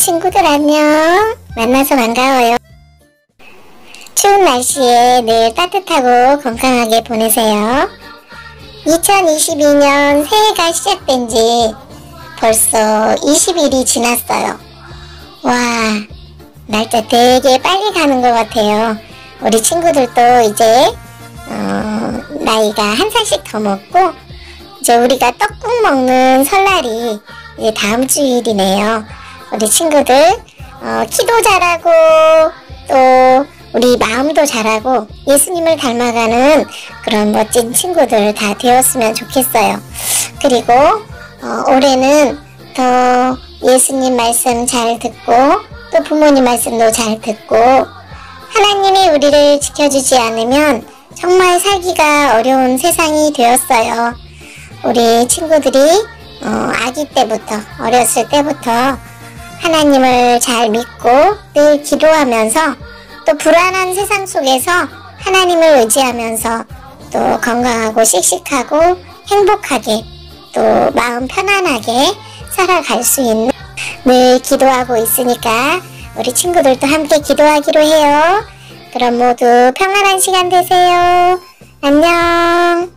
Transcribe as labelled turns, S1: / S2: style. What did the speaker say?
S1: 친구들 안녕. 만나서 반가워요. 추운 날씨에 늘 따뜻하고 건강하게 보내세요. 2022년 새해가 시작된 지 벌써 20일이 지났어요. 와, 날짜 되게 빨리 가는 것 같아요. 우리 친구들도 이제 나이가 한 살씩 더 먹고 이제 우리가 떡국 먹는 설날이 이제 다음 주일이네요. 우리 친구들 키도 잘하고 또 우리 마음도 잘하고 예수님을 닮아가는 그런 멋진 친구들 다 되었으면 좋겠어요. 그리고 올해는 더 예수님 말씀 잘 듣고 또 부모님 말씀도 잘 듣고 하나님이 우리를 지켜주지 않으면 정말 살기가 어려운 세상이 되었어요. 우리 친구들이 아기 때부터 어렸을 때부터 하나님을 잘 믿고 늘 기도하면서 또 불안한 세상 속에서 하나님을 의지하면서 또 건강하고 씩씩하고 행복하게 또 마음 편안하게 살아갈 수 있는 늘 기도하고 있으니까 우리 친구들도 함께 기도하기로 해요. 그럼 모두 평안한 시간 되세요. 안녕.